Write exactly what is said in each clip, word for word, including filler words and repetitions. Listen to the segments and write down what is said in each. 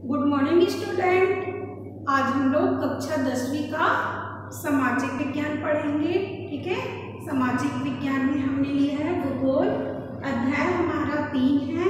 Good morning student. आज हम लोग कक्षा दसवीं का सामाजिक विज्ञान पढ़ेंगे। ठीक है, सामाजिक विज्ञान में हमने लिया है भूगोल। अध्याय हमारा तीन है।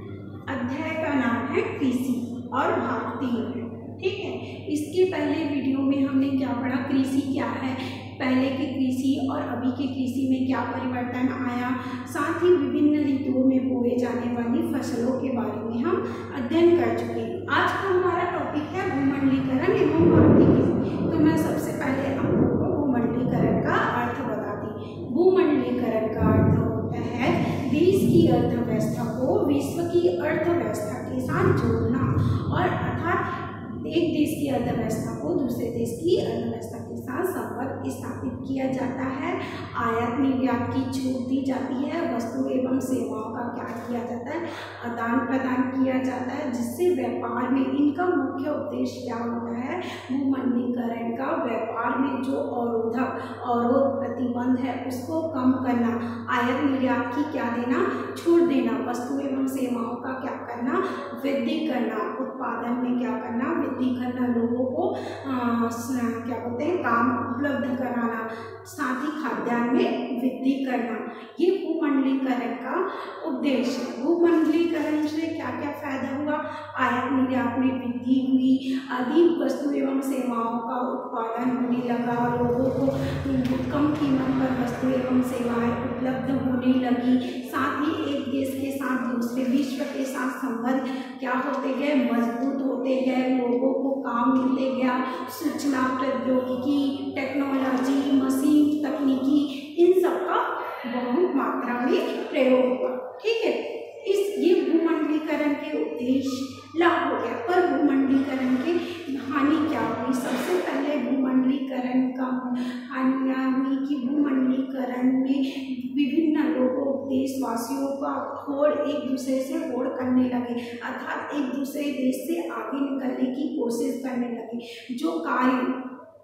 अध्याय का नाम है कृषि और भाग तीन है। ठीक है, इसके पहले वीडियो में हमने क्या पढ़ा, कृषि क्या है, पहले की कृषि और अभी की कृषि में क्या परिवर्तन आया, साथ ही विभिन्न ऋतुओं में बोए जाने वाली फसलों के बारे में हम अध्ययन कर चुके हैं। आज का हमारा टॉपिक है भूमंडलीकरण एवं भारतीय कृषि। तो मैं सबसे पहले आप लोगों को भूमंडलीकरण का अर्थ बताती। भूमंडलीकरण का अर्थ होता है देश की अर्थव्यवस्था को विश्व की अर्थव्यवस्था के साथ जोड़ना, और अर्थात एक देश की अर्थव्यवस्था को दूसरे देश की अर्थव्यवस्था के साथ संपर्क स्थापित किया जाता है। आयात निर्यात की छूट दी जाती है। वस्तु एवं सेवाओं का क्या किया जाता है, आदान प्रदान किया जाता है, जिससे व्यापार में इनका मुख्य उद्देश्य क्या होता है, भूमंडलीकरण का व्यापार में जो अवरोधक अवरोध प्रतिबंध है उसको कम करना, आयात निर्यात की क्या देना, छूट देना, वस्तु एवं सेवाओं का क्या करना, वृद्धि करना, उत्पादन में क्या करना, वृद्धि करना, लोगों को आ, क्या बोलते हैं काम उपलब्ध कराना, साथ ही खाद्यान्न में वृद्धि करना, ये भूमंडलीकरण का उद्देश्य है। भूमंडलीकरण से क्या क्या फायदा हुआ, आयात निर्यात में वृद्धि हुई, अधिक वस्तु एवं सेवाओं का उत्पादन होने लगा, लोगों को कम कीमत पर वस्तु एवं सेवाएं उपलब्ध होने लगी, साथ ही एक देश के साथ दूसरे विश्व के साथ संबंध क्या होते गए, मजबूत होते गए, लोगों को काम मिलते गया, सूचना प्रौद्योगिकी, टेक्नोलॉजी, मशीन तकनीकी, इन सब का बहुत मात्रा में प्रयोग हुआ। ठीक है, इस ये भूमंडलीकरण के उद्देश्य लाभ हो गया। पर भूमंडलीकरण के हानि क्या हुई, सबसे पहले भूमंडलीकरण का हानियाँ हुई कि भूमंडलीकरण में विभिन्न लोगों देशवासियों का होड़ एक दूसरे से होड़ करने लगे, अर्थात एक दूसरे देश से आगे निकलने की कोशिश करने लगे। जो कार्य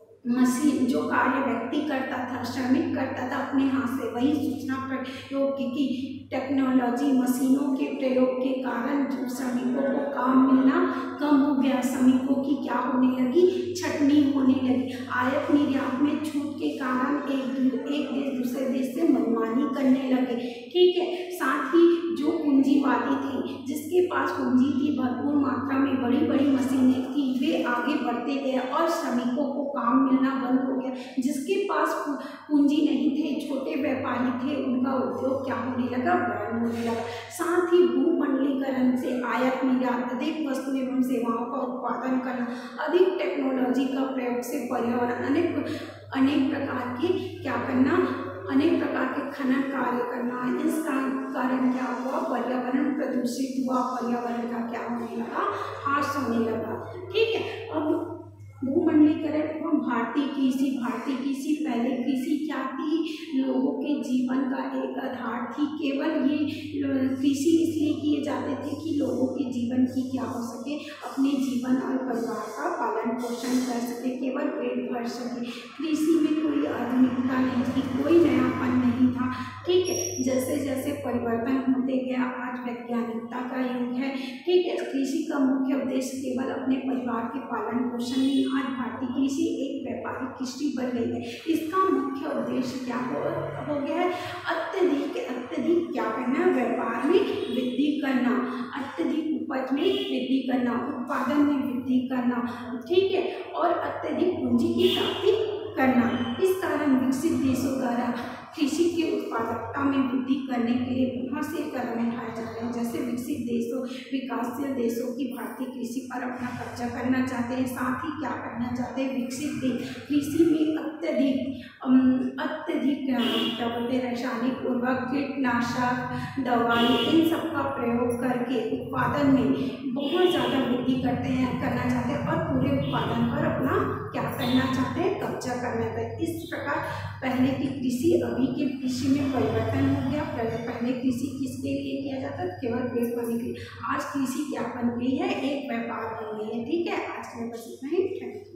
मशीन जो कार्य व्यक्ति करता था, श्रमिक करता था अपने हाथ से, वही सूचना प्रयोग की टेक्नोलॉजी मशीनों के प्रयोग के कारण जो श्रमिकों को काम मिलना कम हो गया, श्रमिकों की क्या होने लगी, छटनी होने लगी। आयात निर्यात में छूट के कारण एक एक देश दूसरे देश से मनमानी करने लगे। ठीक है, साथ ही जो पूंजीवादी थे, जिसके पास पूंजी थी, भरपूर मात्रा में बड़ी बड़ी मशीनें थी, वे आगे बढ़ते गए और श्रमिकों को काम मिलना बंद हो गया। जिसके पास पूंजी नहीं थे, छोटे व्यापारी थे, उनका उद्योग क्या होने लगा, बंद होने लगा। साथ ही भूमंडलीकरण से आयात निर्यात, अधिक वस्तु एवं सेवाओं का उत्पादन करना, अधिक टेक्नोलॉजी का प्रयोग से पर्यावरण अनेक अनेक प्रकार के क्या करना, अनेक प्रकार के खनन कार्य करना, इस कारण क्या हुआ, पर्यावरण प्रदूषित हुआ, पर्यावरण का क्या होने लगा, हास होने लगा। ठीक है, अब भूमंडलीकरण एवं भारतीय कृषि। भारतीय कृषि पहले कृषि क्या थी, लोगों के जीवन का एक आधार थी। केवल ये कृषि इसलिए किए जाते थे कि लोगों के जीवन की क्या हो सके, अपने जीवन और परिवार का पालन पोषण कर सके, केवल पेट भर सके। कृषि में कोई आधुनिकता नहीं थी, कोई नयापन नहीं था। ठीक है, जैसे जैसे परिवर्तन होते गया, आज वैज्ञानिकता का युग है। ठीक है, कृषि का मुख्य उद्देश्य केवल अपने परिवार के पालन पोषण नहीं, आज भारतीय कृषि एक व्यापारिक कृषि बन गई है। इसका मुख्य उद्देश्य क्या हो, हो गया है, अत्यधिक अत्यधिक क्या करना, व्यापार में वृद्धि करना, अत्यधिक उपज में वृद्धि करना, उत्पादन में वृद्धि करना। ठीक है, और अत्यधिक पूंजी की प्राप्ति करना। इस कारण विकसित देशों द्वारा कृषि की उत्पादकता में वृद्धि करने के लिए बहुत से कदम उठाए जा रहे हैं। जैसे विकसित देशों विकासशील देशों की भारतीय कृषि पर अपना कब्जा करना चाहते हैं, साथ ही क्या करना चाहते हैं, विकसित देश कृषि में अत्यधिक अत्यधिक क्या बोलते हैं, रासायनिक उर्वरक, कीटनाशक, दवाई, इन सब का प्रयोग करके उत्पादन में बहुत ज़्यादा वृद्धि करते हैं करना चाहते हैं और पूरे उत्पादन पर अपना क्या करना चाहते हैं, कब्जा करना चाहते हैं। इस प्रकार पहले की कृषि अभी के कृषि में परिवर्तन हो गया। पहले पहले कृषि किसके लिए किया जाता था, केवल पेट भरने के लिए। आज कृषि क्या बन गई है, एक व्यापार बन गई है। ठीक है, आज के लिए बस इतना ही। Thank you.